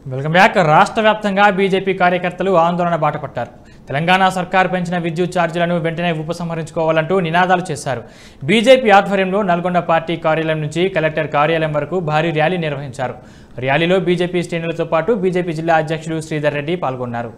Welcome back. రాష్ట్ర వ్యాప్తంగా BJP కార్యకర్తలు ఆందోళన బాటపట్టారు. తెలంగాణ సర్కార్ పెంచిన విద్యుత్ ఛార్జీలను వెంటనే ఉపసంహరించుకోవాలంటూ నినాదాలు చేశారు. బీజేపీ ఆధ్వర్యంలో నల్గొండ పార్టీ కార్యాలయం నుంచి కలెక్టర్ కార్యాలయం వరకు భారీ ర్యాలీ నిర్వహించారు. ర్యాలీలో బీజేపీ శ్రేణులతో పాటు బీజేపీ జిల్లా అధ్యక్షుడు శ్రీధర్ రెడ్డి పాల్గొన్నారు.